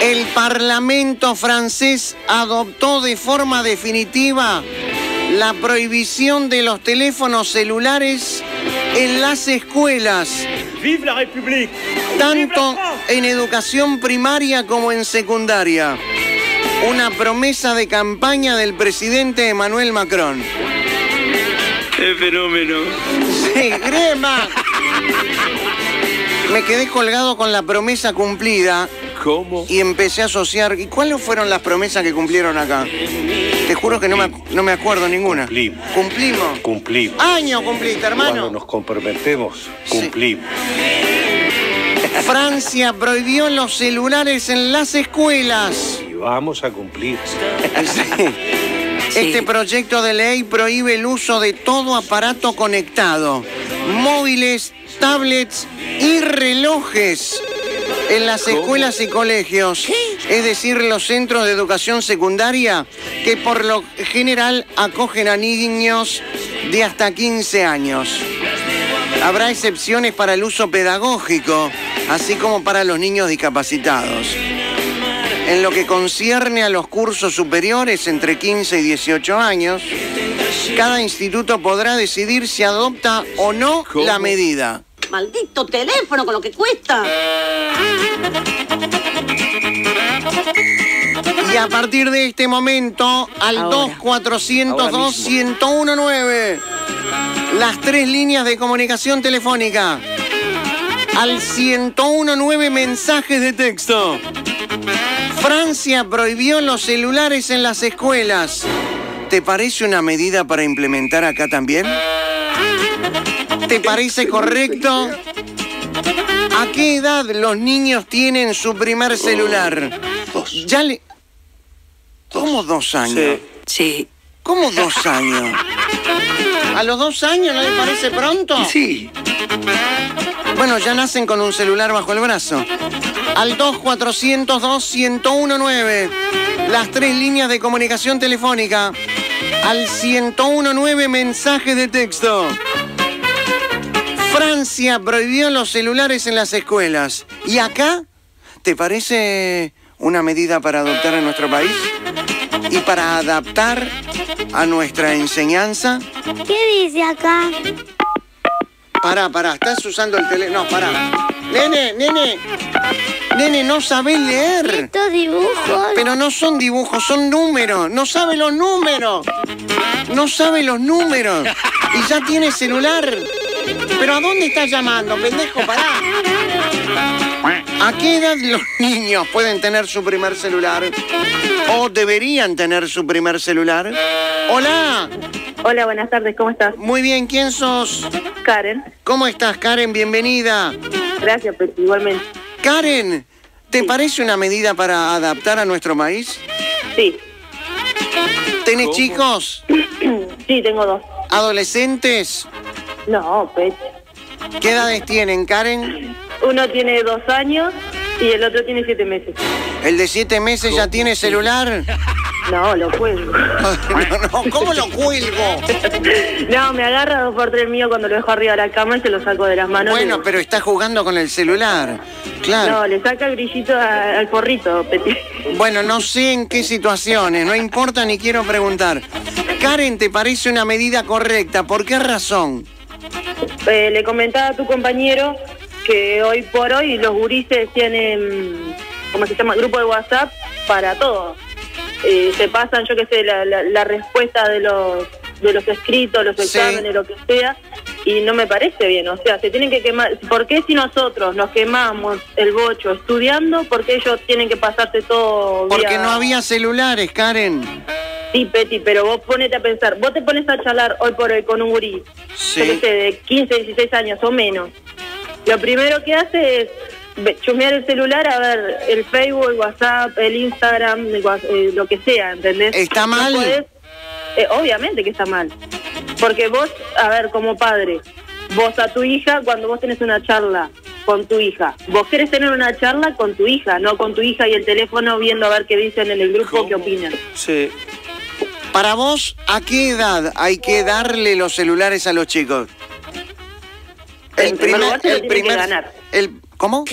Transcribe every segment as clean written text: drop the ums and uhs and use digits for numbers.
El Parlamento francés adoptó de forma definitiva la prohibición de los teléfonos celulares en las escuelas, ¡Vive la République! tanto en educación primaria como en secundaria. Una promesa de campaña del presidente Emmanuel Macron. ¡Qué fenómeno! Sí, Grema. Me quedé colgado con la promesa cumplida. ¿Cómo? Y empecé a asociar. ¿Y cuáles fueron las promesas que cumplieron acá? Te juro que no me acuerdo ninguna. Cumplimos. ¿Cumplimos? Cumplimos. Año cumpliste, hermano. Cuando nos comprometemos, cumplimos. Francia prohibió los celulares en las escuelas. Y vamos a cumplir. Sí. Este proyecto de ley prohíbe el uso de todo aparato conectado, móviles, tablets y relojes en las escuelas y colegios, es decir, los centros de educación secundaria que por lo general acogen a niños de hasta 15 años. Habrá excepciones para el uso pedagógico, así como para los niños discapacitados. En lo que concierne a los cursos superiores entre 15 y 18 años, cada instituto podrá decidir si adopta o no la medida. Maldito teléfono con lo que cuesta. Y a partir de este momento, al 2402-1019, las 3 líneas de comunicación telefónica. Al 1019 mensajes de texto. Francia prohibió los celulares en las escuelas. ¿Te parece una medida para implementar acá también? ¿Te parece correcto? ¿A qué edad los niños tienen su primer celular? Ya le... ¿Cómo 2 años? Sí. ¿Cómo 2 años? ¿A los 2 años no le parece pronto? Sí. Bueno, ya nacen con un celular bajo el brazo. Al 2402-1019, las 3 líneas de comunicación telefónica. Al 1019 mensajes de texto. Francia prohibió los celulares en las escuelas. ¿Y acá? ¿Te parece una medida para adoptar en nuestro país? ¿Y para adaptar a nuestra enseñanza? ¿Qué dice acá? Pará, estás usando el teléfono. No, pará. Nene, no sabés leer. Estos dibujos. Pero no son dibujos, son números. No sabe los números. No sabe los números. Y ya tiene celular. ¿Pero a dónde estás llamando, pendejo? Pará. ¿A qué edad los niños pueden tener su primer celular? ¿O deberían tener su primer celular? Hola. Hola, buenas tardes, ¿cómo estás? Muy bien, ¿quién sos? Karen. ¿Cómo estás, Karen? Bienvenida. Gracias, pues, igualmente. Karen, ¿te parece una medida para adaptar a nuestro país? Sí. ¿Tenés chicos? Sí, tengo 2. ¿Adolescentes? No, pues. ¿Qué edades tienen, Karen? Uno tiene 2 años y el otro tiene 7 meses. ¿El de 7 meses ya tiene celular? No, lo cuelgo. No, ¿cómo lo cuelgo? No, me agarra 2x3 mío cuando lo dejo arriba de la cama y se lo saco de las manos. Bueno, pero está jugando con el celular. Claro. No, le saca el brillito al forrito, Petit. Bueno, no sé en qué situaciones, no importa ni quiero preguntar. Karen, ¿te parece una medida correcta? ¿Por qué razón? Le comentaba a tu compañero que hoy por hoy los gurises tienen, ¿cómo se llama? Grupo de WhatsApp para todo. Se pasan, yo qué sé, la respuesta de los escritos, los exámenes, lo que sea, y no me parece bien. O sea, se tienen que quemar. ¿Por qué si nosotros nos quemamos el bocho estudiando, por qué ellos tienen que pasarse todo Porque vía... no había celulares, Karen. Sí, Peti, pero vos ponete a pensar, vos te pones a charlar hoy por hoy con un gurí, Sí. yo qué sé, de 15, 16 años o menos. Lo primero que hace es chusmear el celular, a ver el Facebook, el WhatsApp, el Instagram, lo que sea, ¿entendés? ¿Está mal? No podés, obviamente que está mal. Porque vos, a ver, como padre, vos a tu hija, cuando vos tenés una charla con tu hija, vos querés tener una charla con tu hija, no con tu hija y el teléfono viendo a ver qué dicen en el grupo, qué opinan. Sí. Para vos, ¿a qué edad hay que darle los celulares a los chicos? En primer lugar, se lo tienen que ganar. ¿Cómo? ¿Qué?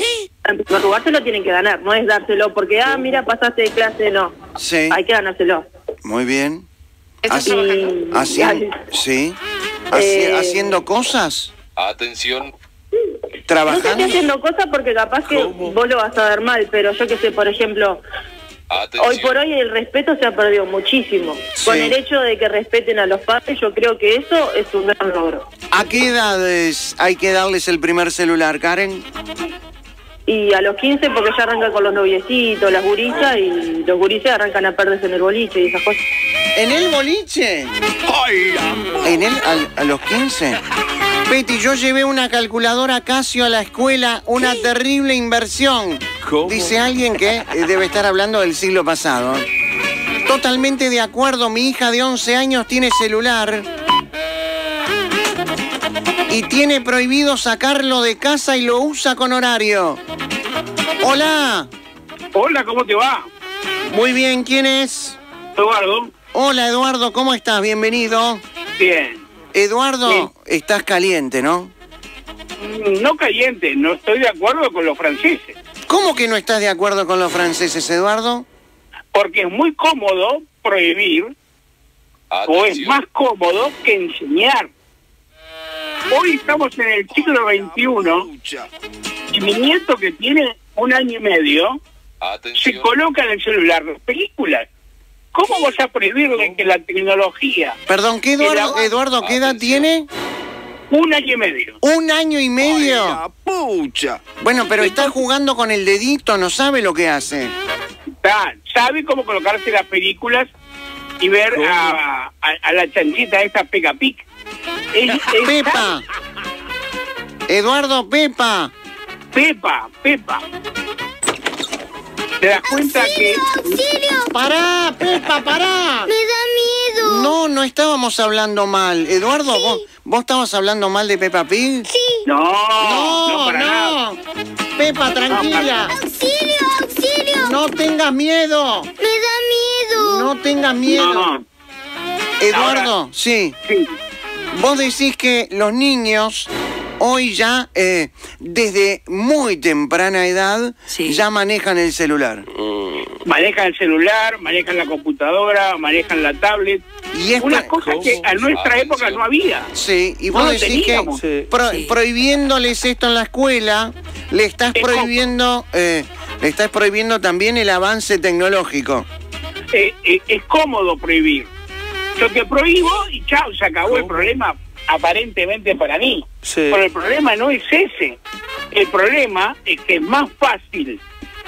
En primer lugar se lo tienen que ganar, no es dárselo porque, mira, pasaste de clase, no. Sí. Hay que ganárselo. Muy bien. Y- Sí. Haciendo cosas. Atención. No sé Trabajando. si haciendo cosas porque capaz que vos lo vas a ver mal, pero yo que sé, por ejemplo, Atención. hoy por hoy el respeto se ha perdido muchísimo. Sí. Con el hecho de que respeten a los padres, yo creo que eso es un gran logro. ¿A qué edades hay que darles el primer celular, Karen? Y a los 15 porque ya arranca con los noviecitos, las guritas, y los gurises arrancan a perderse en el boliche y esas cosas. ¿En el boliche? ¿A los 15? Betty, yo llevé una calculadora Casio a la escuela, una terrible inversión. ¿Cómo? Dice alguien que debe estar hablando del siglo pasado. Totalmente de acuerdo, mi hija de 11 años tiene celular y tiene prohibido sacarlo de casa y lo usa con horario. Hola. Hola, ¿cómo te va? Muy bien, ¿quién es? Eduardo. Hola, Eduardo, ¿cómo estás? Bienvenido. Bien. Eduardo, estás caliente, ¿no? No caliente, no estoy de acuerdo con los franceses. ¿Cómo que no estás de acuerdo con los franceses, Eduardo? Porque es muy cómodo prohibir, o es Atención. más cómodo que enseñar. Hoy estamos en el siglo XXI y mi nieto, que tiene 1 año y medio, se Atención. coloca en el celular las películas. ¿Cómo vas a prohibirle que la tecnología? Perdón, ¿qué Eduardo, Eduardo qué edad tiene? 1 año y medio. 1 año y medio. Bueno, pero está jugando con el dedito, no sabe lo que hace. Sabe cómo colocarse las películas y ver a la chanchita esta Peppa Pig. Pepa. Eduardo, Pepa. Pepa. ¿Te das cuenta que ¡Auxilio! ¡Pará, Pepa, pará! ¡Me da miedo! No, no estábamos hablando mal. Eduardo, ¿vos estabas hablando mal de Peppa Pig? Sí. no para nada. Pepa, tranquila. ¡Auxilio! ¡Auxilio! No tengas miedo. ¡Me da miedo! No tengas miedo. No. Eduardo, sí. Sí. Vos decís que los niños hoy ya, desde muy temprana edad, ya manejan el celular. Manejan el celular, manejan la computadora, manejan la tablet. Y es Unas cosas que a nuestra época no había. Sí, y vos No lo decís teníamos. que prohibiéndoles esto en la escuela, le estás prohibiendo también el avance tecnológico. Es cómodo prohibir. Yo te prohíbo y chao, se acabó el problema, aparentemente para mí. Sí. Pero el problema no es ese. El problema es que es más fácil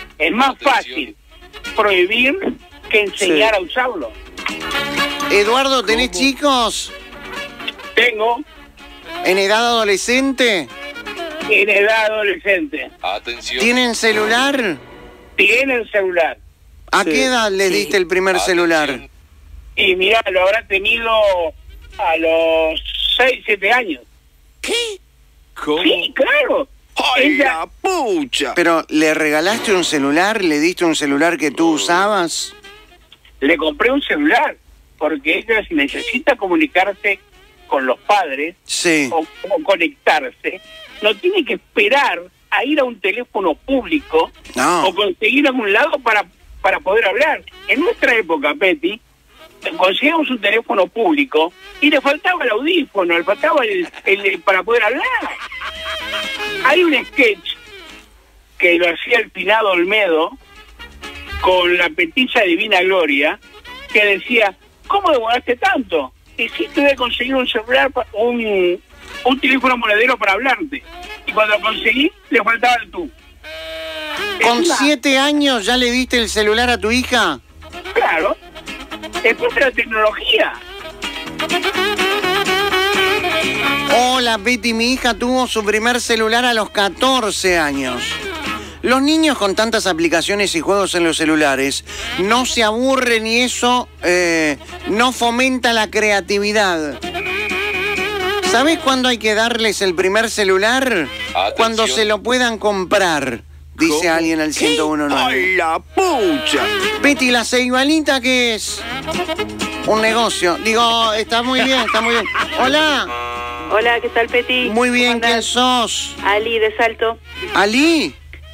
prohibir que enseñar a usarlo. Eduardo, ¿tenés chicos Tengo en edad adolescente? en edad adolescente, Atención. ¿Tienen celular? tienen celular. ¿A Sí. qué edad le diste el primer celular? Atención. Y mirá, lo habrá tenido a los 6, 7 años. ¿Cómo? Sí, claro. Ella- Pero, ¿le regalaste un celular? ¿Le diste un celular que tú usabas? le compré un celular, porque ella, si necesita comunicarse con los padres Sí. o conectarse, no tiene que esperar a ir a un teléfono público No. o conseguir algún lado para poder hablar. En nuestra época, Betty, conseguíamos un teléfono público y le faltaba el audífono, le faltaba el para poder hablar. Hay un sketch que lo hacía el finado Olmedo con la petiza Divina Gloria, que decía, ¿cómo demoraste tanto? Y sí, tuve que conseguir un celular, un teléfono monedero para hablarte. Y cuando lo conseguí, le faltaba el tú. ¿Con Encima, 7 años ya le diste el celular a tu hija? Claro. Después de la tecnología. Hola, Betty, mi hija tuvo su primer celular a los 14 años. Los niños con tantas aplicaciones y juegos en los celulares no se aburren y eso no fomenta la creatividad. ¿Sabés cuándo hay que darles el primer celular? Atención. Cuando se lo puedan comprar, dice ¿Cómo? alguien al 1019. la pucha! Betty, ¿la ceibalita qué es? Un negocio. Digo, está muy bien, está muy bien. Hola, Hola, ¿qué tal, Peti? muy bien, ¿Cómo ¿quién andás? sos? Ali, de Salto. ¿Ali?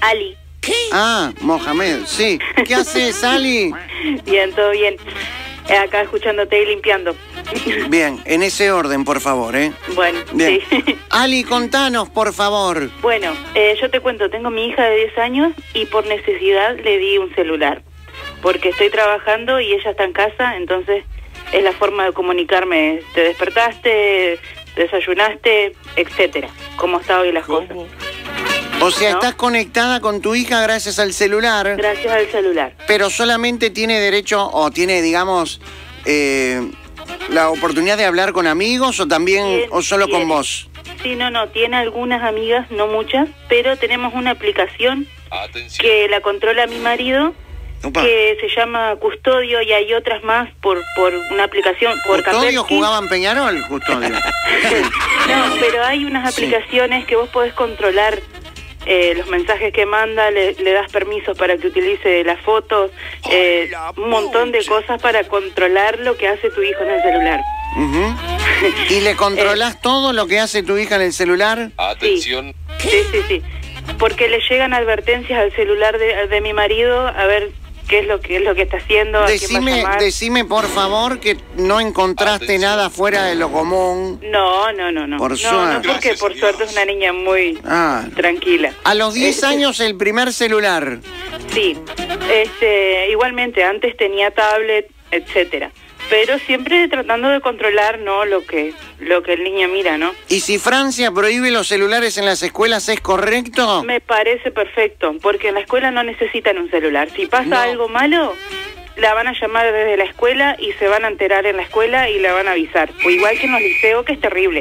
Ali. Ah, Mohamed, sí. ¿Qué haces, Ali? Bien, todo bien. Acá escuchándote y limpiando. Bien, en ese orden, por favor, ¿eh? Bueno, Bien. sí. Ali, contanos, por favor. Bueno, yo te cuento, tengo mi hija de 10 años y por necesidad le di un celular. Porque estoy trabajando y ella está en casa, entonces es la forma de comunicarme. Te despertaste, desayunaste, etcétera. ¿Cómo está hoy las cosas? O sea, ¿No? estás conectada con tu hija gracias al celular, Gracias al celular. pero solamente tiene derecho o tiene, digamos, la oportunidad de hablar con amigos o también o solo con vos. Sí, no, tiene algunas amigas, no muchas, pero tenemos una aplicación Atención. que la controla mi marido, Opa. que se llama Custodio, y hay otras más por una aplicación, por ¿Custodio Kaspersky. jugaba en Peñarol? Custodio. No, pero hay unas aplicaciones que vos podés controlar los mensajes que manda, le das permiso para que utilice las fotos, un montón de cosas para controlar lo que hace tu hijo en el celular. Ujú. ¿Y le controlás todo lo que hace tu hija en el celular? Atención. Sí. Porque le llegan advertencias al celular de mi marido a ver qué es lo que está haciendo, a quién va a llamar. Decime, por favor, que no encontraste Atención. nada fuera de lo común. No. Por No, suerte. porque Gracias por a suerte Dios. es una niña muy Ah. tranquila. A los 10 años el primer celular. Sí, igualmente antes tenía tablet, etcétera, pero siempre tratando de controlar, ¿no? lo que el niño mira, ¿no? ¿Y si Francia prohíbe los celulares en las escuelas, es correcto? Me parece perfecto, porque en la escuela no necesitan un celular. Si pasa No. algo malo, la van a llamar desde la escuela y se van a enterar en la escuela y la van a avisar. O igual que en los liceos, que es terrible.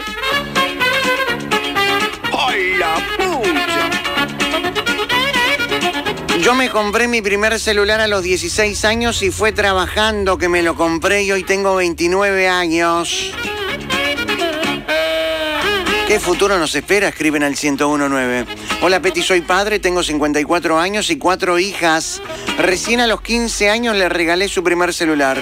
Yo me compré mi primer celular a los 16 años y fue trabajando que me lo compré y hoy tengo 29 años. ¿Qué futuro nos espera? Escriben al 1019. Hola Peti, soy padre, tengo 54 años y 4 hijas. Recién a los 15 años le regalé su primer celular.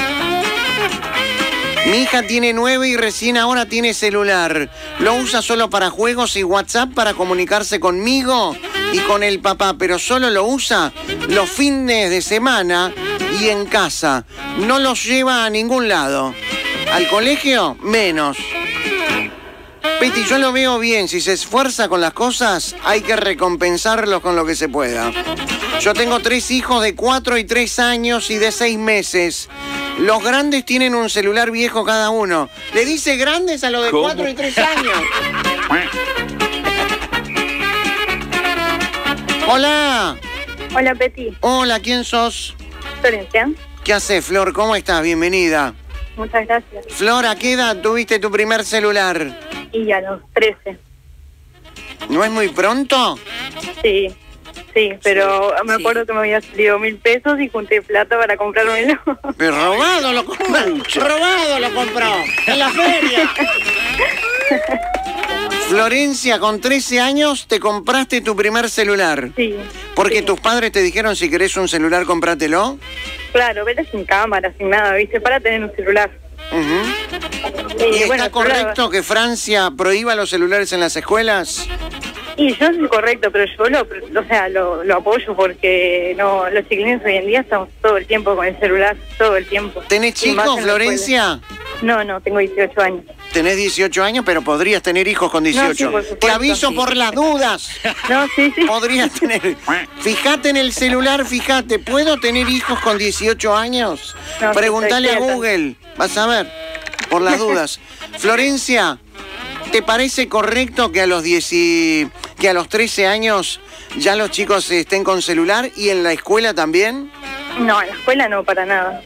Mi hija tiene 9 y recién ahora tiene celular. Lo usa solo para juegos y WhatsApp para comunicarse conmigo y con el papá, pero solo lo usa los fines de semana y en casa. No los lleva a ningún lado. ¿Al colegio? Menos. Peti, yo lo veo bien. Si se esfuerza con las cosas, hay que recompensarlos con lo que se pueda. Yo tengo 3 hijos de 4 y 3 años y de 6 meses. Los grandes tienen un celular viejo cada uno. Le dice grandes a los de 4 y 3 años. Hola. Hola, Peti. Hola, ¿quién sos? Florencia. ¿Qué haces, Flor? ¿Cómo estás? Bienvenida. Muchas gracias. Flor, ¿a qué edad tuviste tu primer celular? Y a los 13. ¿No es muy pronto? Sí, pero me acuerdo que me había salido 1.000 pesos y junté plata para comprármelo. Pero robado lo compró. Robado lo compró. En la feria. Florencia, con 13 años te compraste tu primer celular. Sí. Porque sí. tus padres te dijeron si querés un celular, comprátelo. Claro, vete sin cámara, sin nada, ¿viste? Para tener un celular. Ujú. ¿Y está correcto que Francia prohíba los celulares en las escuelas? Y yo soy correcto, pero yo lo apoyo porque no, los chiquilines hoy en día estamos todo el tiempo con el celular, todo el tiempo. ¿Tenés Y más chicos, en la Florencia? escuela. No, tengo 18 años. Tenés 18 años, pero podrías tener hijos con 18. No, sí, por supuesto, Te aviso sí. por las dudas. No, sí. Podrías tener... Fíjate en el celular, fíjate. ¿Puedo tener hijos con 18 años? No, Pregúntale a estoy quieta. Google. Vas a ver, por las dudas. Florencia, ¿te parece correcto que a los 13 años ya los chicos estén con celular y en la escuela también? No, en la escuela no, para nada.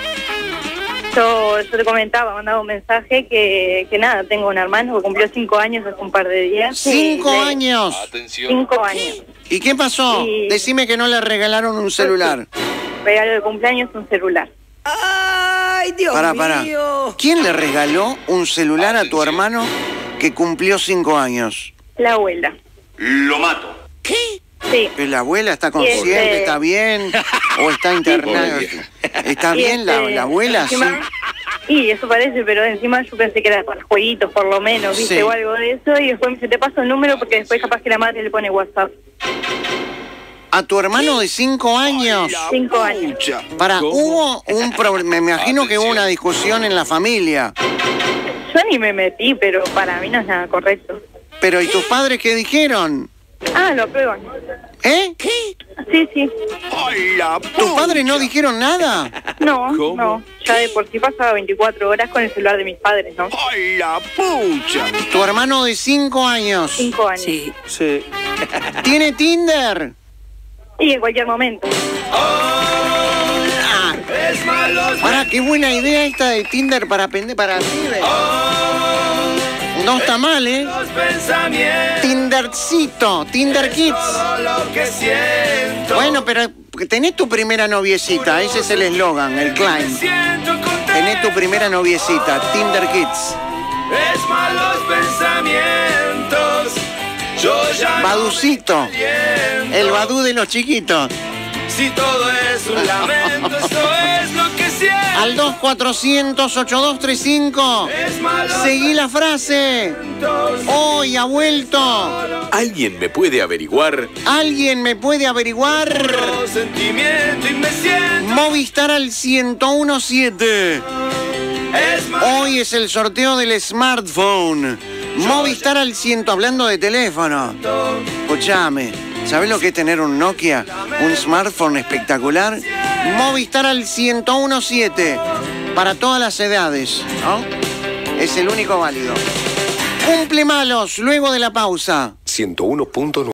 Yo te comentaba, mandaba un mensaje que nada, tengo un hermano que cumplió 5 años hace un par de días. ¡5 años! Atención. 5 años. ¿Y qué pasó? Y- Decime que no le regalaron un celular. Regalo de cumpleaños, un celular. ¡Ay, Dios Pará. mío! ¿Quién le regaló un celular a tu Atención. hermano que cumplió 5 años? La abuela. Lo mato. Sí. ¿La abuela está consciente? Y este- ¿Está bien? ¿O está internada? ¿Está Y bien la abuela? Sí. encima- Y eso parece, pero encima yo pensé que era para jueguitos, por lo menos, ¿viste? Sí. O algo de eso. Y después me dice, te paso el número porque después capaz que la madre le pone WhatsApp. a tu hermano de 5 años. 5 años. Para, hubo un problema, me imagino que hubo una discusión en la familia. Yo ni me metí, pero para mí no es nada correcto. Pero, ¿y tus padres qué dijeron? Ah, lo aprueban. ¿Eh? Sí, sí. ¿Tus padres no dijeron nada? No, no. Ya de por sí pasaba 24 horas con el celular de mis padres, ¿no? Tu hermano de 5 años. 5 años. Sí. Sí. ¿Tiene Tinder? Y en cualquier momento. Pará, qué buena idea esta de Tinder para pibes. No está mal, ¿eh? Tindercito, Tinder Kids. Bueno, pero tenés tu primera noviecita, ese es el eslogan, el claim. Tenés tu primera noviecita, Tinder Kids. Baducito, el badú de los chiquitos. Si todo es un lamento, eso es lo que siento. Al 2400-8235. Seguí la frase. Hoy ha vuelto. ¿Alguien me puede averiguar? ¿Alguien me puede averiguar? Sentimiento y me siento. Movistar al 1017. Hoy es el sorteo del smartphone. Movistar al 100, hablando de teléfono. Escuchame, ¿sabés lo que es tener un Nokia? Un smartphone espectacular. Movistar al 1017. Para todas las edades, ¿no? Es el único válido. Cumple malos, luego de la pausa. 101.9